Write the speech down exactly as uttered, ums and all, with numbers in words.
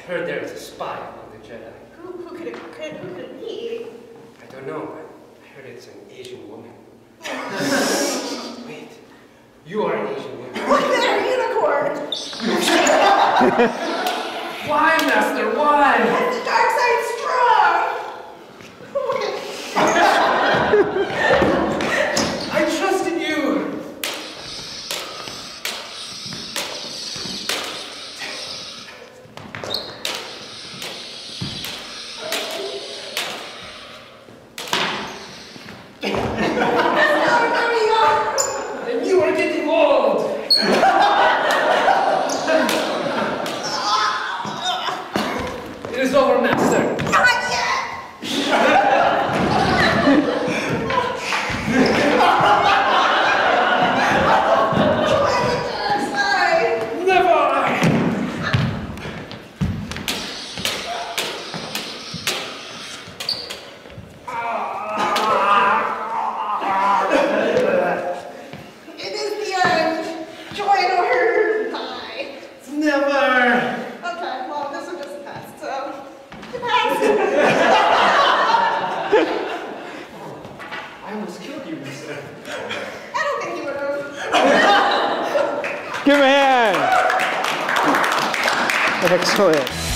heard there is a spy among the Jedi. Who, who, could it, could, who could it be? I don't know, but I heard it's an Asian woman. Wait, you are an Asian woman. Look there, unicorn! Why, Master, why? Because the dark side's strong! I trusted you! And you are getting old! It is over, Master. Not yet! Never! It is the end. Join or die. Never! Okay, well, this one just passed, so it passed. I almost killed you, Mister. I don't think you would have. Give him a hand. Excellent.